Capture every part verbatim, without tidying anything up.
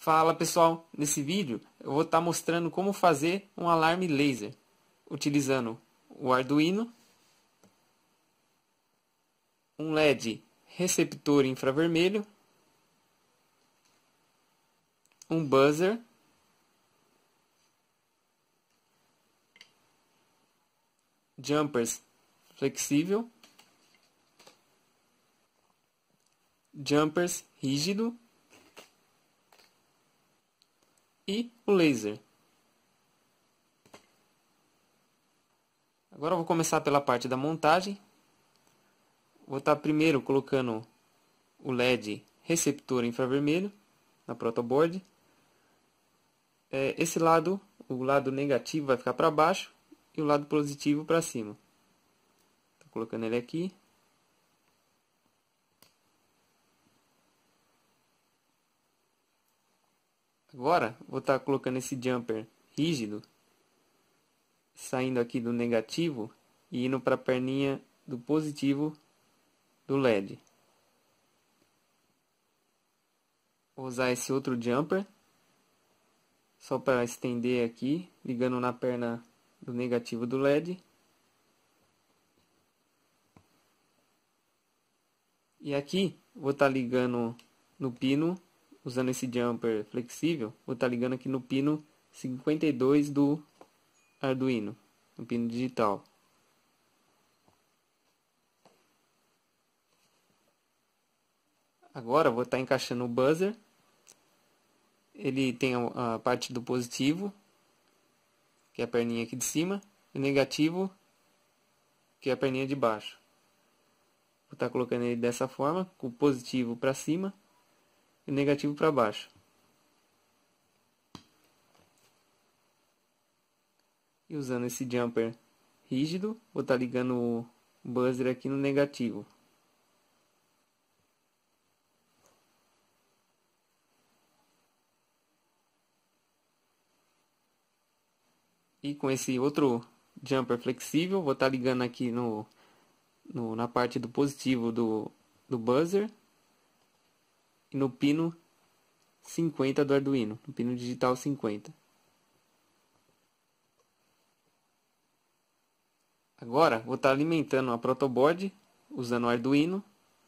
Fala pessoal, nesse vídeo eu vou estar mostrando como fazer um alarme laser utilizando o Arduino, um L E D receptor infravermelho, um buzzer, jumpers flexível, jumpers rígido e o laser. Agora eu vou começar pela parte da montagem. Vou estar primeiro colocando o L E D receptor infravermelho na protoboard. É, esse lado, o lado negativo vai ficar para baixo e o lado positivo para cima. Estou colocando ele aqui. Agora vou estar colocando esse jumper rígido, saindo aqui do negativo e indo para a perninha do positivo do L E D. Vou usar esse outro jumper, só para estender aqui, ligando na perna do negativo do L E D. E aqui vou estar ligando no pino, usando esse jumper flexível, vou estar ligando aqui no pino cinquenta e dois do Arduino, no pino digital. Agora vou estar encaixando o buzzer. Ele tem a parte do positivo, que é a perninha aqui de cima, e o negativo, que é a perninha de baixo. Vou estar colocando ele dessa forma, com o positivo para cima e o negativo para baixo. E usando esse jumper rígido, vou estar ligando o buzzer aqui no negativo. E com esse outro jumper flexível, vou estar ligando aqui no, no, na parte do positivo do, do buzzer e no pino cinquenta do Arduino, no pino digital cinquenta. Agora vou estar alimentando a protoboard usando o Arduino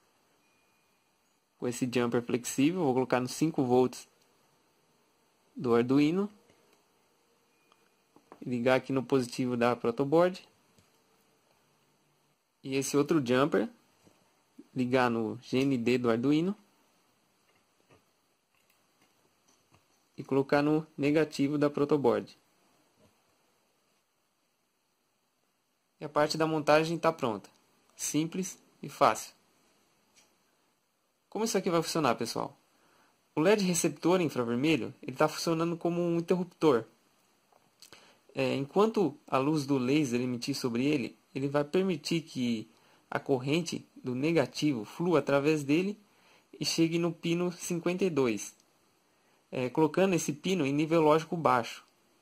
com esse jumper flexível. Vou colocar nos cinco volts do Arduino. Ligar aqui no positivo da protoboard. E esse outro jumper ligar no G N D do Arduino. E colocar no negativo da protoboard. E a parte da montagem está pronta. Simples e fácil. Como isso aqui vai funcionar, pessoal? O L E D receptor infravermelho ele está funcionando como um interruptor. É, enquanto a luz do laser emitir sobre ele, ele vai permitir que a corrente do negativo flua através dele e chegue no pino cinquenta e dois, é, colocando esse pino em nível lógico baixo.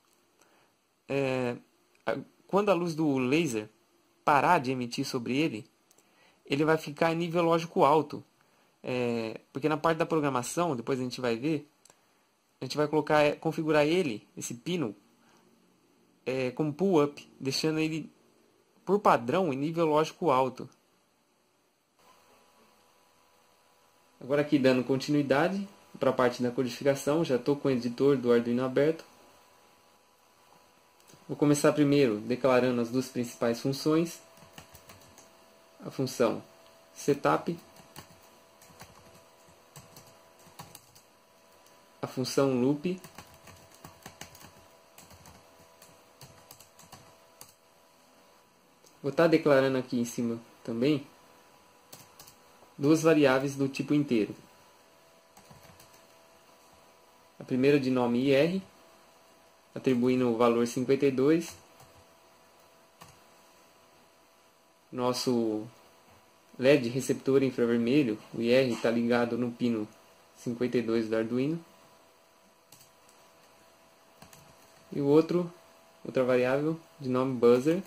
É, a, quando a luz do laser parar de emitir sobre ele, ele vai ficar em nível lógico alto, é, porque na parte da programação, depois a gente vai ver, a gente vai colocar, configurar ele, esse pino, É, como pull-up, deixando ele por padrão em nível lógico alto. Agora aqui dando continuidade para a parte da codificação, já estou com o editor do Arduino aberto. Vou começar primeiro declarando as duas principais funções. A função setup, a função loop, vou estar declarando aqui em cima também duas variáveis do tipo inteiro. A primeira de nome I R, atribuindo o valor cinquenta e dois. Nosso L E D receptor infravermelho, o I R, está ligado no pino cinquenta e dois do Arduino. E o outro, outra variável de nome buzzer,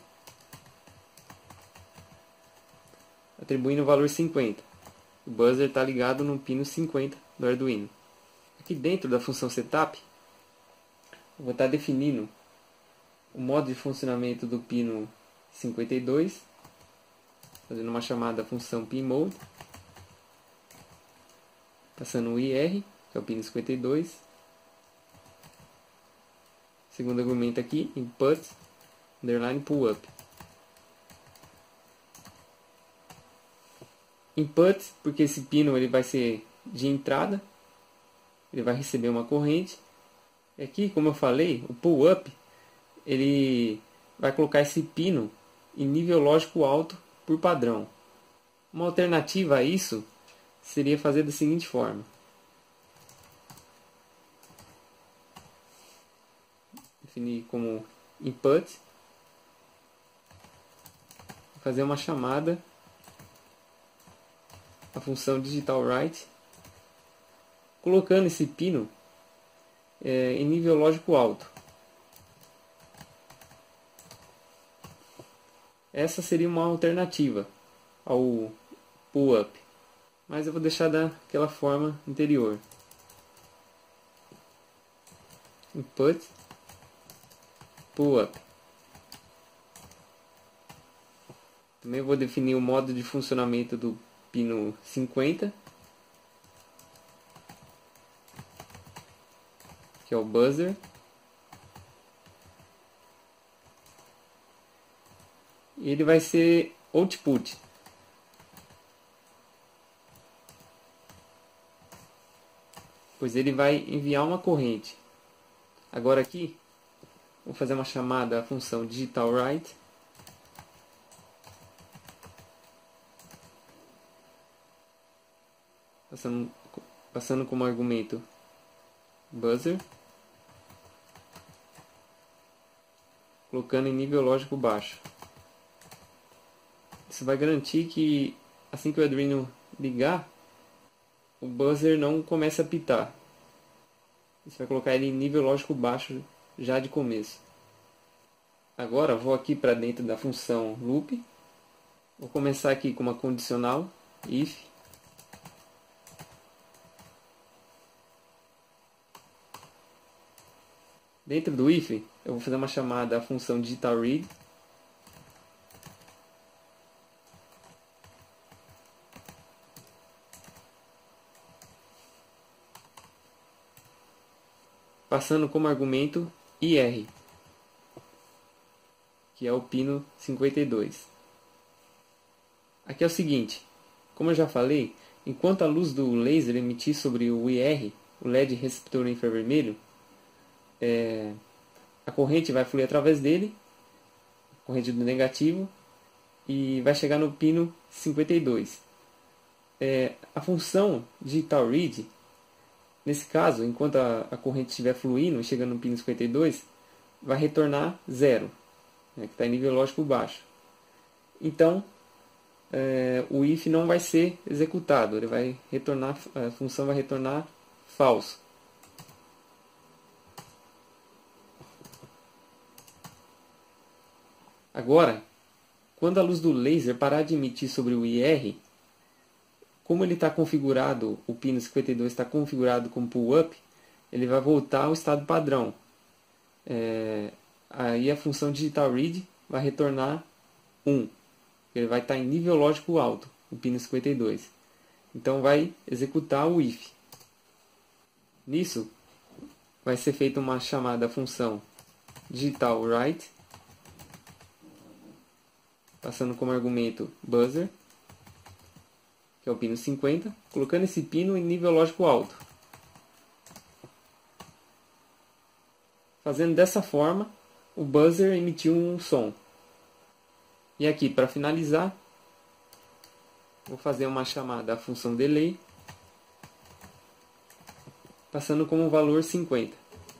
atribuindo o valor cinquenta. O buzzer está ligado no pino cinquenta do Arduino. Aqui dentro da função setup, eu vou estar definindo o modo de funcionamento do pino cinquenta e dois, fazendo uma chamada função pinMode, passando o I R, que é o pino cinquenta e dois. Segundo argumento aqui, input, underline pull up. Input, porque esse pino ele vai ser de entrada, ele vai receber uma corrente. Aqui, como eu falei, o pull up, ele vai colocar esse pino em nível lógico alto por padrão. Uma alternativa a isso seria fazer da seguinte forma. Definir como input, fazer uma chamada a função digitalWrite, colocando esse pino é, em nível lógico alto. Essa seria uma alternativa ao pull up, mas eu vou deixar daquela forma anterior. Input, pull up. Também vou definir o modo de funcionamento do pino cinquenta, que é o buzzer. E ele vai ser output. Pois ele vai enviar uma corrente. Agora aqui, vou fazer uma chamada à função digitalWrite. Passando, passando como argumento buzzer. Colocando em nível lógico baixo. Isso vai garantir que assim que o Arduino ligar, o buzzer não comece a pitar. Você vai colocar ele em nível lógico baixo já de começo. Agora vou aqui para dentro da função loop. Vou começar aqui com uma condicional if. Dentro do if, eu vou fazer uma chamada à função digitalRead. Passando como argumento I R, que é o pino cinquenta e dois. Aqui é o seguinte, como eu já falei, enquanto a luz do laser emitir sobre o I R, o L E D receptor infravermelho, é, a corrente vai fluir através dele, corrente do negativo, e vai chegar no pino cinquenta e dois. É, a função digitalRead, nesse caso, enquanto a, a corrente estiver fluindo e chegando no pino cinquenta e dois, vai retornar zero, né, que está em nível lógico baixo. Então, é, o if não vai ser executado, ele vai retornar, a função vai retornar falso. Agora, quando a luz do laser parar de emitir sobre o I R, como ele está configurado, o pino cinquenta e dois está configurado como pull-up, ele vai voltar ao estado padrão. É, aí a função digitalRead vai retornar um. Ele vai estar em nível lógico alto, o pino cinquenta e dois. Então vai executar o if. Nisso, vai ser feita uma chamada à função digitalWrite, passando como argumento buzzer, que é o pino cinquenta, colocando esse pino em nível lógico alto. Fazendo dessa forma, o buzzer emitiu um som. E aqui, para finalizar, vou fazer uma chamada à função delay, passando como valor cinquenta.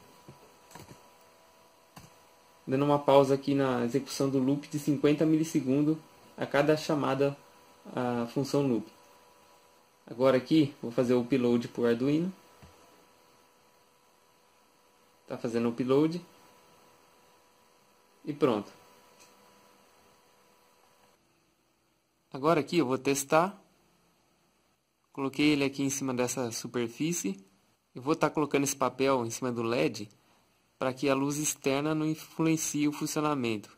Dando uma pausa aqui na execução do loop de cinquenta milissegundos a cada chamada à função loop. Agora aqui, vou fazer o upload por Arduino. Está fazendo o upload. E pronto. Agora aqui eu vou testar. Coloquei ele aqui em cima dessa superfície. Eu vou estar colocando esse papel em cima do L E D para que a luz externa não influencie o funcionamento.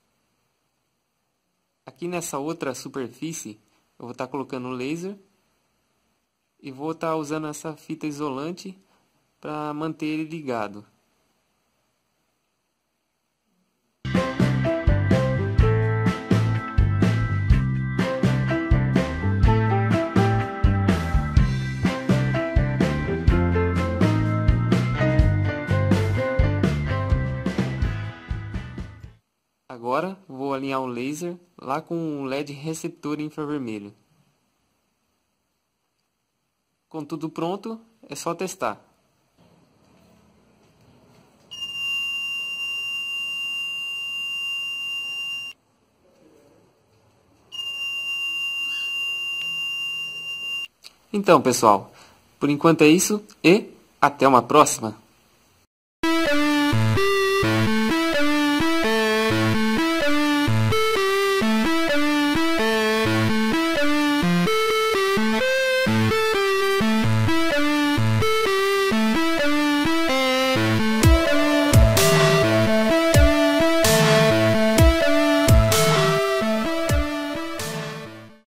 Aqui nessa outra superfície, eu vou estar colocando o laser e vou estar usando essa fita isolante para manter ele ligado. Agora vou alinhar o laser lá com o L E D receptor infravermelho. Com tudo pronto, é só testar. Então, pessoal, por enquanto é isso e até uma próxima!